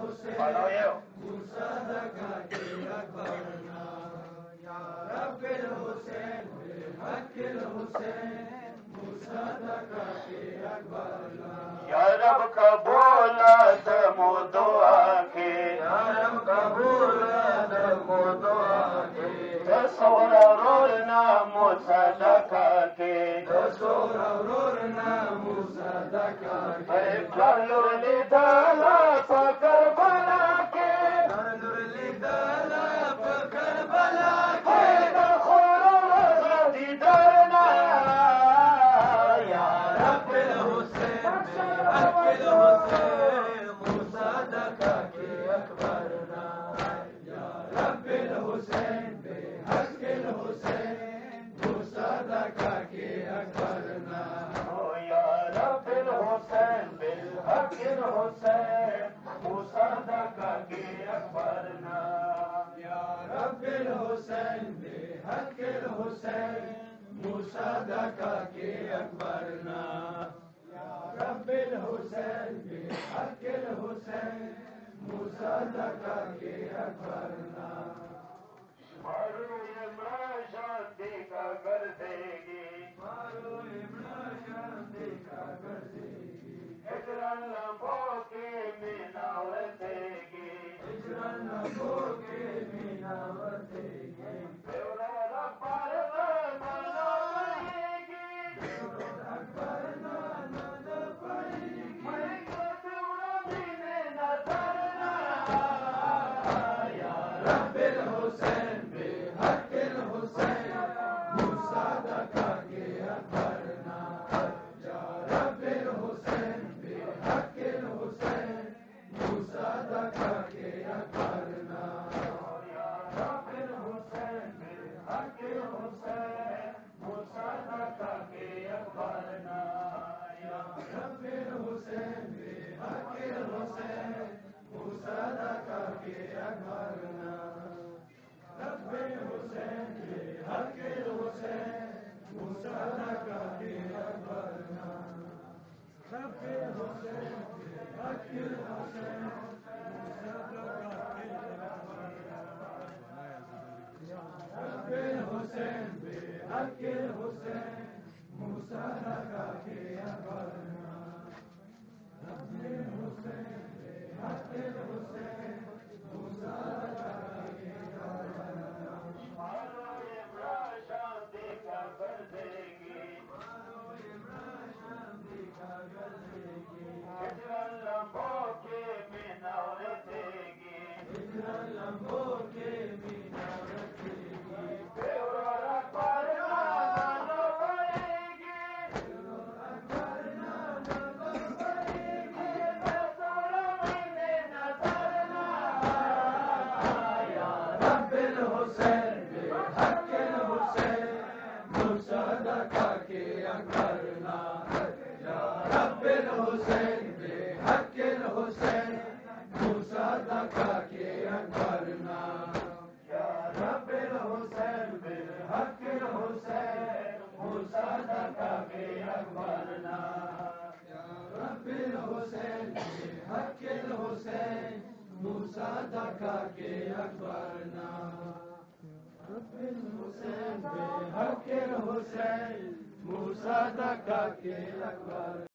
Follow you. या रब कबूलत मो दुआ के, या रब कबूलत मो दुआ के, दसोरा रोना मुसदका के, दसोरा रोना मुसदका के, कलुर लिदाला फकर बला के, कलुर लिदाला फकर बला के, दखोरा रज़ी दरना या रब हुसैन अकिल हुसैन मुसदका के अकबरना, या रब हुसैन बेहकिल हुसैन मुसदका के अकबरना, ओ या रब हुसैन बेहकिल हुसैन मुसदका के अकबरना, या रब हुसैन बेहकिल हुसैन मुसदका के अकबरना, या रब हुसैन बेहकिल हुसैन मुसदका के अकबरना। मारो इमरान शांति का कर देगी, मारो इमरान शांति का कर देगी, हिजरन लम्हों के मीनावत देगी, हिजरन लम्हों के मीनावत देगी, बेवरा पर नाना पड़ेगी, बेवरा पर नाना पड़ेगी, मैं बेवरा मीने नजरना, या रब हुसैन बेहकिल हुसैन मुसदका के अकबरना, या रब हुसैन बेहकिल हुसैन मुसदका के अकबरना, या रब हुसैन बेहकिल हुसैन मुसदका के अकबरना, या रब हुसैन बेहकिल हुसैन मुसदका के अकबरना, रब हुसैन बेहकिल हुसैन मुसदका के अकबरना, रब हुसैन बेहकिल हुसैन मुसदका के अकबरना, रब हुसैन बेहकिल हुसैन मुसदका के अकबरना, रब हुसैन बेहकिल हुसैन मुसदका के अकबरना। मारो इमरान शांति का कर देगी, मारो इमरान शांति का कर देगी, हिजरन लम्हों के मीनावत देगी, हिजरन लम्हों के मीनावत देगी, बेवरा पर नाना पड़ेगी, बेवरा पर नाना पड़ेगी, दसोरा मीने नजरना, या रब हुसैन बेहकिल हुसैन मुसदका के अकबरना, या रब हुसैन बेहकिल हुसैन मुसदका के अकबरना, या रब हुसैन बेहकिल हुसैन मुसदका के अकबरना, या रब हुसैन बेहकिल हुसैन मुसदका के अकबरना, रब हुसैन बेहकिल हुसैन मुसदका के अकबरना।